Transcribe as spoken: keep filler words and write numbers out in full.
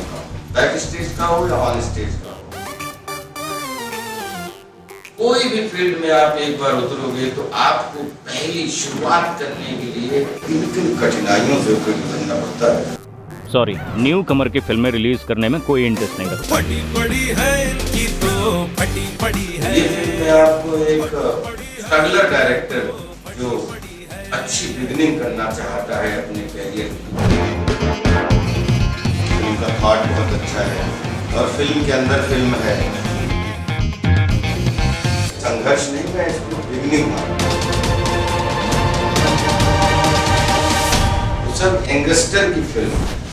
का, back stage का हो या ऑन स्टेज का हो। कोई भी फील्ड में आप एक बार उतरोगे तो आपको पहली शुरुआत करने के लिए किन किन कठिनाइयों से गुजरना पड़ता है। सॉरी, न्यू कमर की फिल्में रिलीज करने में कोई इंटरेस्ट नहीं रखता। फटी पड़ी है इनकी तो फटी पड़ी है। ये फिल्म में आपको एक स्ट्रगलर डायरेक्टर जो अच्छी बिगनिंग करना चाहता है अपने कैरियर की। फिल्म का थॉट बहुत अच्छा है और फिल्म के अंदर फिल्म है। संघर्ष नहीं, मैं इसको बिगनिंग मानता हूं। सब यंगस्टर की फिल्म